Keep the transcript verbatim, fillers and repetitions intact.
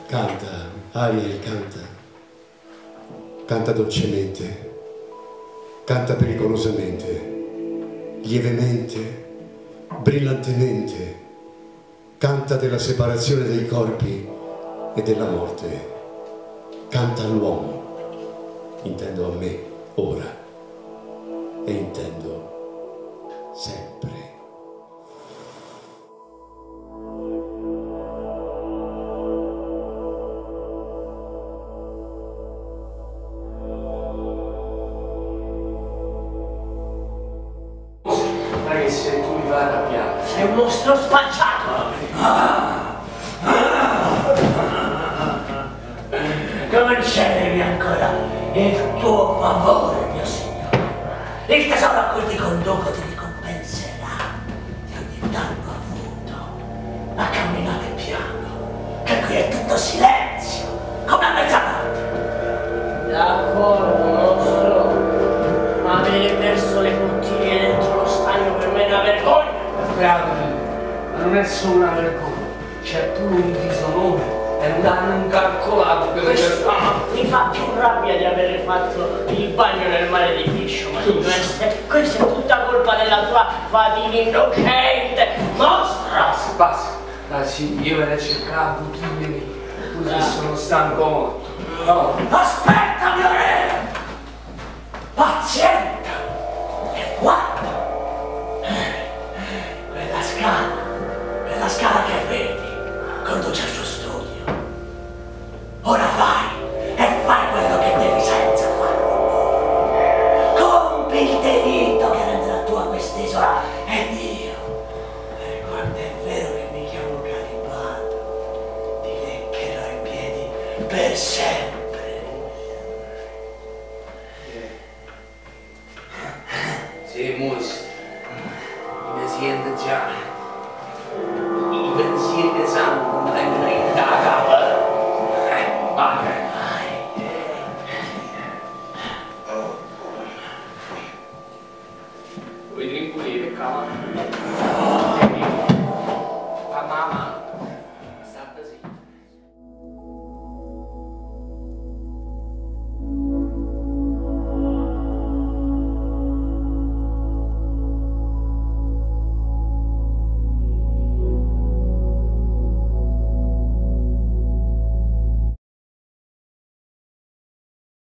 Canta, Ariel, canta. Canta dolcemente, canta pericolosamente, lievemente, brillantemente. Canta della separazione dei corpi e della morte. Canta all'uomo, intendo a me, ora, e intendo sempre. Se tu mi vai a arrabbiare. Sei un mostro spacciato! Ah. Ah. Cominceremo ancora il tuo favore, mio signore. Il tesoro a cui ti conduco ti ricompenserà di ogni danno avuto. Ma camminate piano, che qui è tutto silenzio, come a mezzanotte. D'accordo, mostro. Ma avere perso le bottiglie dentro lo stagno per me è una vergogna. Bravo, ma non è solo una vergogna, c'è pure un disonore e un danno incalcolabile. Questo mi fa più rabbia di aver fatto il bagno nel mare di Fiscio, ma questa è, questa è tutta colpa della tua fatina innocente, mostra! Basta, basta, dai sì, io ve ne cercavo bottiglie mie, così sono stanco morto. No. Aspetta, mio re! Pazienta! E guarda! Quella scala, quella scala che vedi, conduce al suo studio. Ora vai e fai quello che devi senza farlo. Compi il delitto che renderà tua quest'isola ed io. E guarda, è vero che mi chiamo Garibaldo, ti leccherò i piedi per sempre.